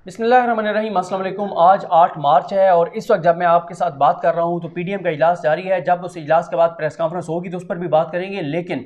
बिस्मिल्लाहिर्रहमानिर्रहीम। अस्सलाम वालेकुम। आज 8 मार्च है और इस वक्त जब मैं आपके साथ बात कर रहा हूं तो पीडीएम का इजलास जारी है। जब उस इजलास के बाद प्रेस कॉन्फ्रेंस होगी तो उस पर भी बात करेंगे। लेकिन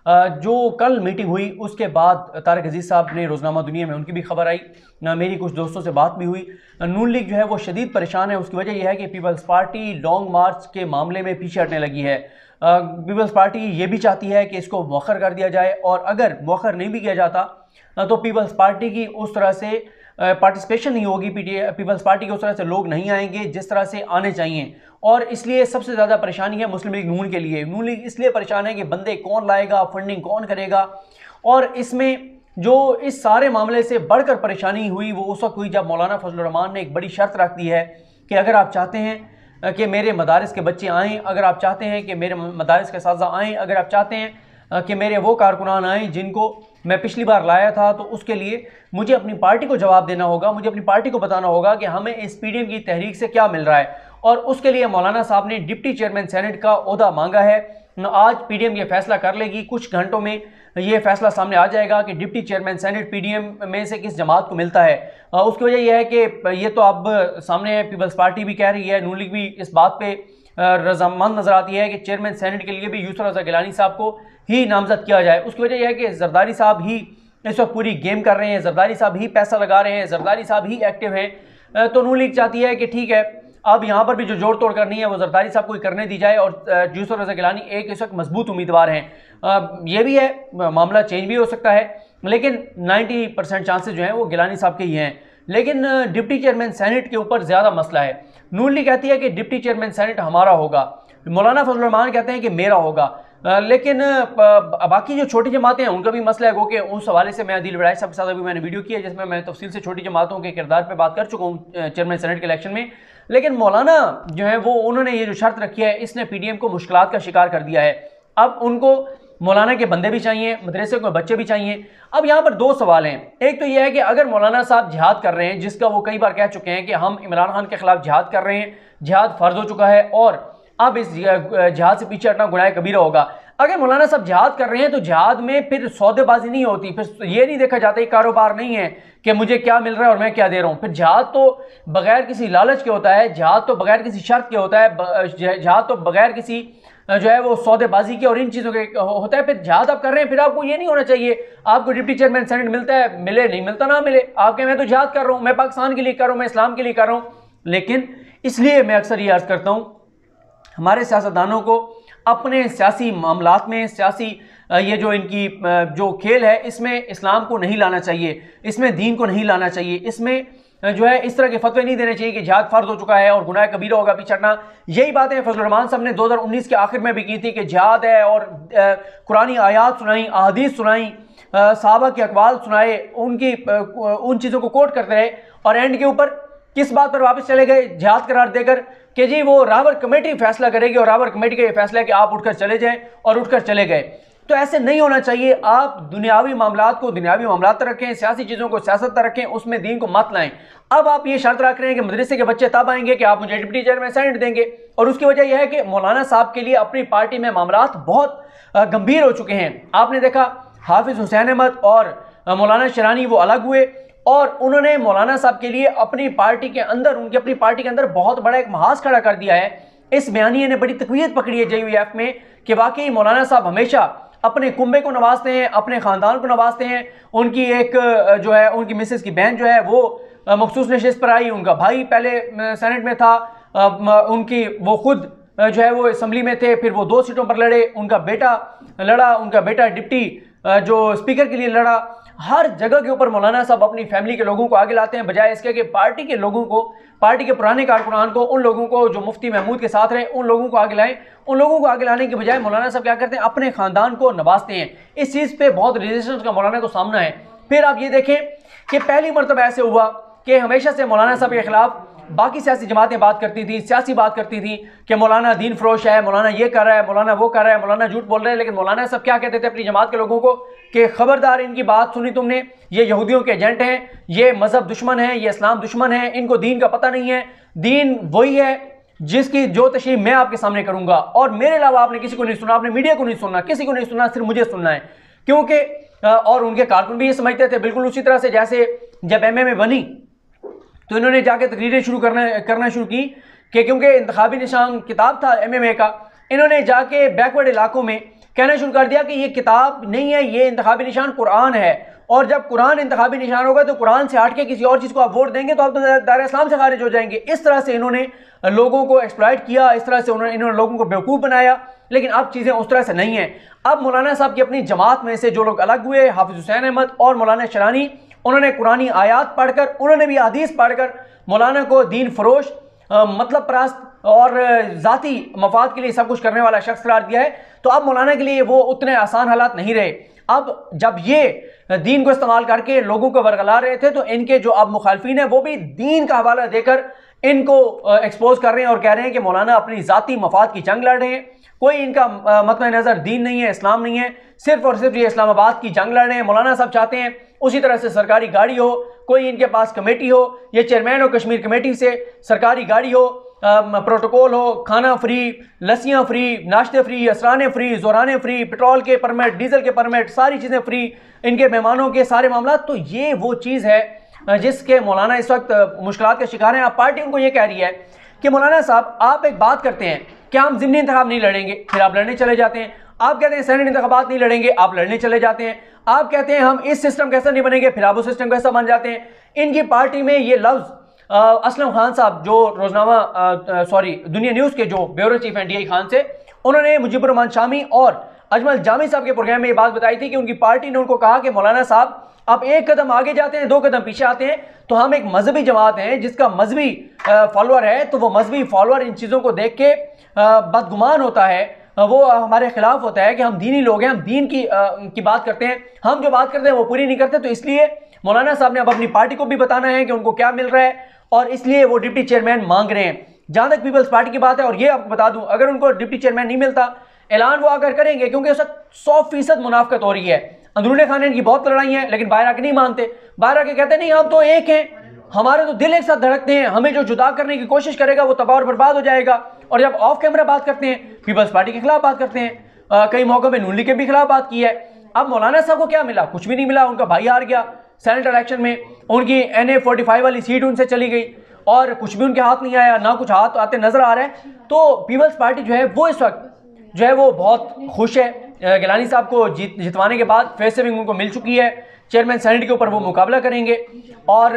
जो कल मीटिंग हुई उसके बाद तारिक अजीज़ साहब ने रोज़नामा दुनिया में उनकी भी खबर आई, मेरी कुछ दोस्तों से बात भी हुई। नून लीग जो है वो शदीद परेशान है। उसकी वजह यह है कि पीपल्स पार्टी लॉन्ग मार्च के मामले में पीछे हटने लगी है। पीपल्स पार्टी ये भी चाहती है कि इसको मौखर कर दिया जाए और अगर मौखर नहीं भी किया जाता तो पीपल्स पार्टी की उस तरह से पार्टिसिपेशन नहीं होगी। पीपल्स पार्टी के उस तरह से लोग नहीं आएंगे जिस तरह से आने चाहिए। और इसलिए सबसे ज़्यादा परेशानी है मुस्लिम लीग नून के लिए। नून लीग इसलिए परेशान है कि बंदे कौन लाएगा, फंडिंग कौन करेगा। और इसमें जो इस सारे मामले से बढ़कर परेशानी हुई वो उस वक्त हुई जब मौलाना फजलुर रहमान ने एक बड़ी शर्त रख दी है कि अगर आप चाहते हैं कि मेरे मदारिस के बच्चे आएँ, अगर आप चाहते हैं कि मेरे मदारिस के असातिज़ा आएँ, अगर आप चाहते हैं कि मेरे वो कारकुनान आएँ जिनको मैं पिछली बार लाया था, तो उसके लिए मुझे अपनी पार्टी को जवाब देना होगा, मुझे अपनी पार्टी को बताना होगा कि हमें इस पीडीएम की तहरीक से क्या मिल रहा है। और उसके लिए मौलाना साहब ने डिप्टी चेयरमैन सेनेट का ओहदा मांगा है। आज पीडीएम ये फैसला कर लेगी, कुछ घंटों में ये फैसला सामने आ जाएगा कि डिप्टी चेयरमैन सेनेट पीडीएम में से किस जमात को मिलता है। उसकी वजह यह है कि ये तो अब सामने है, पीपल्स पार्टी भी कह रही है, नून लीग भी इस बात पर रजामंद नजर आती है कि चेयरमैन सेनेट के लिए भी यूसुफ रज़ा गिलानी साहब को ही नामजद किया जाए। उसकी वजह यह है कि जरदारी साहब ही इस वक्त पूरी गेम कर रहे हैं, जरदारी साहब ही पैसा लगा रहे हैं, जरदारी साहब ही एक्टिव हैं। तो नून लीग चाहती है कि ठीक है, अब यहाँ पर भी जो जोड़ तोड़ करनी है वो जरदारी साहब को ही करने दी जाए। और यूसुफ रज़ा गिलानी एक इस वक्त मजबूत उम्मीदवार हैं। ये भी है, मामला चेंज भी हो सकता है, लेकिन 90% चांसेस जो हैं वो गिलानी साहब के ही हैं। लेकिन डिप्टी चेयरमैन सेनेट के ऊपर ज़्यादा मसला है। नून लीग कहती है कि डिप्टी चेयरमैन सेनेट हमारा होगा, मौलाना फजलुर रहमान कहते हैं कि मेरा होगा। लेकिन बाकी जो छोटी जमातें हैं उनका भी मसला है। गो कि उस हवाले से मैं अदील वड़ाई साहब के साथ अभी मैंने वीडियो किया जिसमें मैं तफसील से छोटी जमातों के किरदार पे बात कर चुका हूँ चेयरमैन सेनेट के इलेक्शन में। लेकिन मौलाना जो है वो उन्होंने ये जो शर्त रखी है इसने पीडीएम को मुश्किलात का शिकार कर दिया है। अब उनको मौलाना के बंदे भी चाहिए, मदरसे के बच्चे भी चाहिए। अब यहाँ पर दो सवाल हैं। एक तो यह है कि अगर मौलाना साहब जिहाद कर रहे हैं, जिसका वो कई बार कह चुके हैं कि हम इमरान खान के खिलाफ जिहाद कर रहे हैं, जिहाद फर्ज हो चुका है और अब इस जिहाद से पीछे हटना गुनाह कबीरा होगा। अगर मौलाना साहब जिहाद कर रहे हैं तो जिहाद में फिर सौदेबाजी नहीं होती, फिर ये नहीं देखा जाता, कारोबार नहीं है कि मुझे क्या मिल रहा है और मैं क्या दे रहा हूँ। फिर जिहाद तो बगैर किसी लालच के होता है, जिहाद तो बगैर किसी शर्त के होता है, जिहाद तो बगैर किसी जो है वो सौदेबाजी के और इन चीज़ों के होता है। फिर जिहाद आप कर रहे हैं, फिर आपको ये नहीं होना चाहिए आपको डिप्टी चेयरमैन सेनेट मिलता है, मिले नहीं मिलता ना मिले, आपके मैं तो जिहाद कर रहा हूँ, मैं पाकिस्तान के लिए कर रहा हूँ, मैं इस्लाम के लिए कर रहा हूँ। लेकिन इसलिए मैं अक्सर ये अर्ज़ करता हूँ हमारे सियासतदानों को अपने सियासी मामलात में, सियासी ये जो इनकी जो खेल है इसमें इस्लाम को नहीं लाना चाहिए, इसमें दीन को नहीं लाना चाहिए, इसमें जो है इस तरह के फतवे नहीं देने चाहिए कि जिहाद फर्ज हो चुका है और गुनाह कबीरा होगा पीछे हटना। यही बातें फजलुर रहमान साहब ने 2019 के आखिर में भी की थी कि जिहाद है और कुरानी आयात सुनाई, अहादीस सुनाई, सहाबा के अक़वाल सुनाए, उनकी उन चीज़ों को कोट करते रहे और एंड के ऊपर किस बात पर वापस चले गए, जिहाद करार देकर कि जी वो रावर कमेटी फैसला करेगी और रावर कमेटी का ये फैसला है कि आप उठकर चले जाएं और उठकर चले गए। तो ऐसे नहीं होना चाहिए। आप दुनियावी मामलात को दुनियावी मामलात तक रखें, सियासी चीज़ों को सियासत तक रखें, उसमें दीन को मत लाएं। अब आप ये शर्त रख रहे हैं कि मदरसे के बच्चे तब आएंगे कि आप मुझे डिप्टी चेयरमैन सेनेट देंगे। और उसकी वजह यह है कि मौलाना साहब के लिए अपनी पार्टी में मामलात बहुत गंभीर हो चुके हैं। आपने देखा हाफिज़ हुसैन अहमद और मौलाना शरानी वो अलग हुए और उन्होंने मौलाना साहब के लिए अपनी पार्टी के अंदर, उनकी अपनी पार्टी के अंदर बहुत बड़ा एक महाज खड़ा कर दिया है। इस बयानिए ने बड़ी तकवीयत पकड़ी है JUF में कि वाकई मौलाना साहब हमेशा अपने कुंबे को नवाजते हैं, अपने ख़ानदान को नवाजते हैं। उनकी एक जो है उनकी मिसेस की बहन जो है वो मखसूस नशिस्त पर आई, उनका भाई पहले सेनेट में था, उनकी वो खुद जो है वो असम्बली में थे, फिर वो 2 सीटों पर लड़े, उनका बेटा लड़ा, उनका बेटा डिप्टी जो स्पीकर के लिए लड़ा। हर जगह के ऊपर मौलाना साहब अपनी फैमिली के लोगों को आगे लाते हैं, बजाय इसके कि पार्टी के लोगों को, पार्टी के पुराने कारकुनान को, उन लोगों को जो मुफ्ती महमूद के साथ रहे, उन लोगों को आगे लाएं। उन लोगों को आगे लाने के बजाय मौलाना साहब क्या करते हैं, अपने खानदान को नवाजते हैं। इस चीज़ पे बहुत रेजिस्टेंस का मौलाना को सामना है। फिर आप ये देखें कि पहली मरतबा ऐसे हुआ कि हमेशा से मौलाना साहब के खिलाफ बाकी सियासी जमातें बात करती थी, सियासी बात करती थी कि मौलाना दीन फरोश है, मौलाना ये कर रहा है, मौलाना वो कर रहा है, मौलाना झूठ बोल रहे हैं। लेकिन मौलाना सब क्या कहते थे अपनी जमात के लोगों को कि खबरदार, इनकी बात सुनी तुमने, ये यहूदियों के एजेंट हैं, ये मजहब दुश्मन है, ये इस्लाम दुश्मन है, इनको दीन का पता नहीं है। दीन वही है जिसकी जो तशरीह मैं आपके सामने करूंगा और मेरे अलावा आपने किसी को नहीं सुना, आपने मीडिया को नहीं सुनना, किसी को नहीं सुनना, सिर्फ मुझे सुनना है। क्योंकि और उनके कारकुन भी ये समझते थे बिल्कुल उसी तरह से जैसे जब MMA बनी तो इन्होंने जाके तकरीरें करना शुरू की कि क्योंकि इंतखाबी निशान किताब था MMA का, इन्होंने जाके बैकवर्ड इलाकों में कहना शुरू कर दिया कि ये किताब नहीं है, ये इंतखाबी निशान कुरान है, और जब कुरान इंतखाबी निशान होगा तो कुरान से हट के किसी और चीज़ को आप वोट देंगे तो आप तो दायरा इस्लाम से खारिज हो जाएंगे। इस तरह से इन्होंने लोगों को एक्सप्लॉइट किया, इस तरह से इन्होंने लोगों को बेवकूफ़ बनाया। लेकिन अब चीज़ें उस तरह से नहीं हैं। अब मौलाना साहब की अपनी जमात में से जो लोग अलग हुए, हाफिज हुसैन अहमद और मौलाना शरानी, उन्होंने कुरानी आयात पढ़कर, उन्होंने भी हदीस पढ़कर मौलाना को दीन फरोश, मतलब परस्त और ज़ाती मफाद के लिए सब कुछ करने वाला शख्स करार दिया है। तो अब मौलाना के लिए वो उतने आसान हालात नहीं रहे। अब जब ये दीन को इस्तेमाल करके लोगों को वरगला रहे थे तो इनके जो अब मुखालफिन हैं वो भी दीन का हवाला देकर इनको एक्सपोज कर रहे हैं और कह रहे हैं कि मौलाना अपनी ज़ाती मफाद की जंग लड़ रहे हैं। कोई इनका मतलब नज़र दीन नहीं है, इस्लाम नहीं है, सिर्फ और सिर्फ ये इस्लामाबाद की जंग लड़ रहे हैं। मौलाना साहब चाहते हैं उसी तरह से सरकारी गाड़ी हो, कोई इनके पास कमेटी हो, ये चेयरमैन हो कश्मीर कमेटी से, सरकारी गाड़ी हो, प्रोटोकॉल हो, खाना फ्री, लस्सियाँ फ्री, नाश्ते फ्री, असराने फ्री, जोराने फ्री, पेट्रोल के परमिट, डीजल के परमिट, सारी चीज़ें फ्री, इनके मेहमानों के सारे मामला। तो ये वो चीज़ है जिसके मौलाना इस वक्त मुश्किलात का शिकार हैं। अब पार्टी उनको ये कह रही है कि मौलाना साहब आप एक बात करते हैं कि हम ज़िमनी इंतखाब नहीं लड़ेंगे, फिर आप लड़ने चले जाते हैं। आप कहते हैं सेनेट इंतखाबात नहीं लड़ेंगे, आप लड़ने चले जाते हैं। आप कहते हैं हम इस सिस्टम कैसा नहीं बनेंगे, फिर आप उस सिस्टम कैसा बन जाते हैं। इनकी पार्टी में ये लफ्ज़ असलम खान साहब जो रोजनामा दुनिया न्यूज़ के जो ब्यूरो चीफ हैं DI खान से, उन्होंने मुजीबुर रहमान शामी और अजमल जामी साहब के प्रोग्राम में ये बात बताई थी कि उनकी पार्टी ने उनको कहा कि मौलाना साहब आप एक कदम आगे जाते हैं, दो कदम पीछे आते हैं। तो हम एक मजहबी जमात हैं जिसका मजहबी फॉलोअर है, तो वो मजहबी फॉलोअर इन चीज़ों को देख के बदगुमान होता है, वो हमारे खिलाफ होता है कि हम दीनी लोग हैं, हम दीन की बात करते हैं, हम जो बात करते हैं वो पूरी नहीं करते। तो इसलिए मौलाना साहब ने अब अपनी पार्टी को भी बताना है कि उनको क्या मिल रहा है, और इसलिए वो डिप्टी चेयरमैन मांग रहे हैं। जहां तक पीपल्स पार्टी की बात है, और ये आपको बता दूं, अगर उनको डिप्टी चेयरमैन नहीं मिलता, ऐलान वो आकर करेंगे, क्योंकि उस 100% मुनाफकत हो रही है। अंदरूनी खाने की बहुत लड़ाई है, लेकिन बाहर आके नहीं मानते, बाहर आके कहते नहीं हम तो एक हैं, हमारे तो दिल एक साथ धड़कते हैं, हमें जो जुदा करने की कोशिश करेगा वो तबाह और बर्बाद हो जाएगा। और जब ऑफ कैमरा बात करते हैं, पीपल्स पार्टी के खिलाफ बात करते हैं, कई मौकों पर नून लीग के भी खिलाफ बात की है। अब मौलाना साहब को क्या मिला? कुछ भी नहीं मिला। उनका भाई हार गया सेनेट इलेक्शन में, उनकी NA 45 वाली सीट उनसे चली गई, और कुछ भी उनके हाथ नहीं आया, ना कुछ हाथ आते नजर आ रहा है। तो पीपल्स पार्टी जो है वो इस वक्त जो है वो बहुत खुश है। गिलानी साहब को जितवाने के बाद फेस सेविंग उनको मिल चुकी है, चेयरमैन सेनेट के ऊपर वो मुकाबला करेंगे, और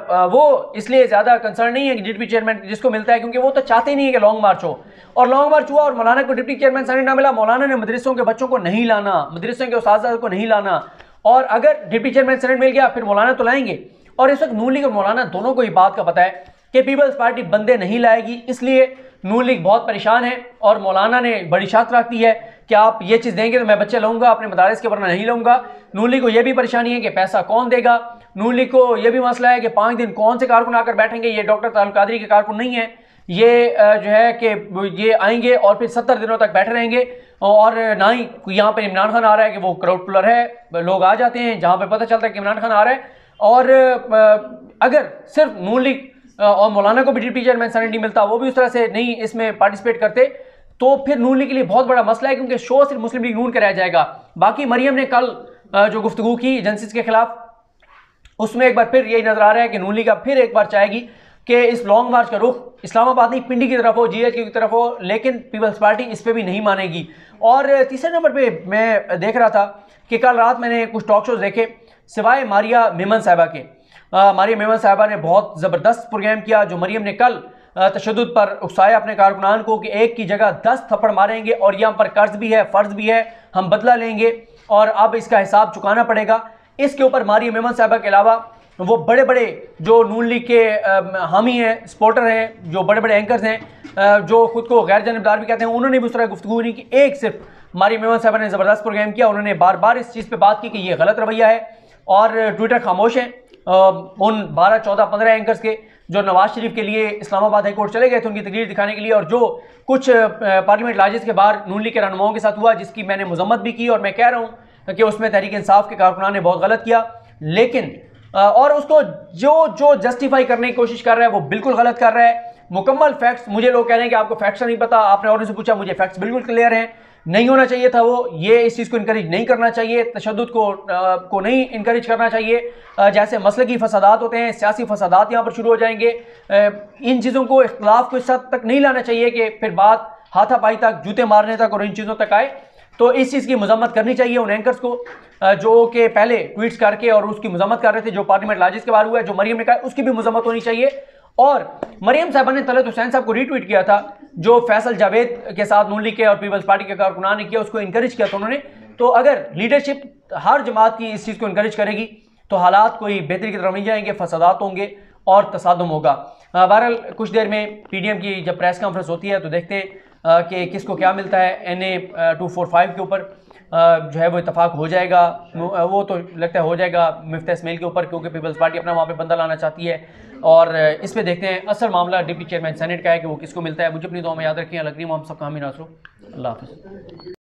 वो इसलिए ज़्यादा कंसर्न नहीं है कि डिप्टी चेयरमैन जिसको मिलता है, क्योंकि वो तो चाहते ही नहीं है कि लॉन्ग मार्च हो। और लॉन्ग मार्च हुआ और मौलाना को डिप्टी चेयरमैन सेनेट ना मिला। मौलाना ने मदरसों के बच्चों को नहीं लाना, मदरसों के उस्ताद को नहीं लाना, और अगर डिप्टी चेयरमैन सेनेट मिल गया फिर मौलाना तो लाएंगे। और इस वक्त नून लीग और मौलाना दोनों को ये बात का पता है कि पीपल्स पार्टी बंदे नहीं लाएगी, इसलिए नून लीग बहुत परेशान है। और मौलाना ने बड़ी शर्त रखी है कि आप ये चीज़ देंगे तो मैं बच्चे लाऊंगा अपने मदारिस के, वरना नहीं लाऊंगा। नून लीग को यह भी परेशानी है कि पैसा कौन देगा। नून लीग को यह भी मसला है कि 5 दिन कौन से कारकुन आकर बैठेंगे। ये डॉक्टर तारुल कादरी के कारकुन नहीं है, ये जो है कि ये आएंगे और फिर 70 दिनों तक बैठे रहेंगे, और ना ही यहाँ पर इमरान खान आ रहा है कि वो क्राउड पुलर है, लोग आ जाते हैं जहाँ पर पता चलता है कि इमरान खान आ रहा है। और अगर सिर्फ नून लीग और मौलाना को भी डिप्टी चेयरमैन सेनेट नहीं मिलता, वो भी उस तरह से नहीं इसमें पार्टिसिपेट करते, तो फिर नून लीग के लिए बहुत बड़ा मसला है, क्योंकि शो सिर्फ मुस्लिम लीग नून का रह जाएगा। बाकी मरियम ने कल जो गुफ्तगू की एजेंसीज के खिलाफ, उसमें एक बार फिर यही नजर आ रहा है कि नून लीग अब फिर एक बार चाहेगी कि इस लॉन्ग मार्च का रुख इस्लामाबाद नहीं पिंडी की तरफ हो, GH की तरफ हो, लेकिन पीपल्स पार्टी इस पर भी नहीं मानेगी। और तीसरे नंबर पर मैं देख रहा था कि कल रात मैंने कुछ टॉक शोज देखे, सिवाय मारिया मेमन साहिबा के। मारिया मेमन साहिबा ने बहुत ज़बरदस्त प्रोग्राम किया। जो मरियम ने कल तशद्दुद पर उकसाया अपने कारकुनान को कि एक की जगह 10 थप्पड़ मारेंगे, और यहाँ पर कर्ज भी है, फ़र्ज भी है, हम बदला लेंगे और अब इसका हिसाब चुकाना पड़ेगा। इसके ऊपर मारिया मेमन साहिबा के अलावा वो बड़े बड़े जो नून लीग के हामी हैं, सपोर्टर हैं, जो बड़े बड़े एंकर्स हैं, जो खुद को गैर जानबदार भी कहते हैं, उन्होंने भी उस तरह गुफ्तगू नहीं की। एक सिर्फ मारिया मेमन साहिबा ने ज़बरदस्त प्रोग्राम किया। उन्होंने बार बार इस चीज़ पर बात की कि ये गलत रवैया है, और ट्विटर खामोश है उन 12, 14, 15 एंकर्स के जो नवाज शरीफ के लिए इस्लामाबाद हाई कोर्ट चले गए थे उनकी तकरीर दिखाने के लिए, और जो कुछ पार्लियामेंट लाजिस के बाहर नून लीग के रहनुमाओं के साथ हुआ, जिसकी मैंने मजम्मत भी की, और मैं कह रहा हूँ कि उसमें तहरीक इंसाफ के कारकुनान ने बहुत गलत किया। लेकिन और उसको जो जस्टिफाई करने की कोशिश कर रहा है वो बिल्कुल गलत कर रहा है। मुकम्मल फैक्ट्स, मुझे लोग कह रहे हैं कि आपको फैक्ट्स नहीं पता, आपने और से पूछा, मुझे फैक्ट्स बिल्कुल क्लियर हैं। नहीं होना चाहिए था वो, ये इस चीज़ को इनकरेज नहीं करना चाहिए, तशद्दुद को नहीं इनकरेज करना चाहिए। जैसे मसलकी फसादात होते हैं, सियासी फसादात यहाँ पर शुरू हो जाएंगे। इन चीज़ों को, इख्तलाफ को इस हद तक नहीं लाना चाहिए कि फिर बात हाथापाई तक, जूते मारने तक और इन चीज़ों तक आए। तो इस चीज़ की मजम्मत करनी चाहिए उन एंकर्स को जो कि पहले ट्वीट्स करके और उसकी मजम्मत कर रहे थे, जो पार्लियामेंट लाजिस के बारे हुआ है, जो मरियम ने कहा उसकी भी मजम्मत होनी चाहिए। और मरियम साहबा ने तलत हुसैन साहब को रीट्वीट किया था, जो फैसल जावेद के साथ नून लीग के और पीपल्स पार्टी के कारकुनान ने किया, उसको इंकरेज किया था उन्होंने। तो अगर लीडरशिप हर जमात की इस चीज़ को इंकरेज करेगी तो हालात कोई बेहतरी की तरफ नहीं जाएंगे, फसादात होंगे और तसादुम होगा। बहरहाल कुछ देर में PDM की जब प्रेस कॉन्फ्रेंस होती है तो देखते हैं कि किसको क्या मिलता है। NA 245 के ऊपर जो है वो इतफाक हो जाएगा, वो तो लगता है हो जाएगा मिफ्ता इस्माइल के ऊपर, क्योंकि पीपल्स पार्टी अपना वहाँ पे बंदा लाना चाहती है। और इस पे देखते हैं असल मामला डिप्टी चेयरमैन सेनेट का है कि वो किसको मिलता है। मुझे अपनी दुआ में याद रखिए। लग रही हम सबका हामी नासरो। अल्लाह हाफ़िज़।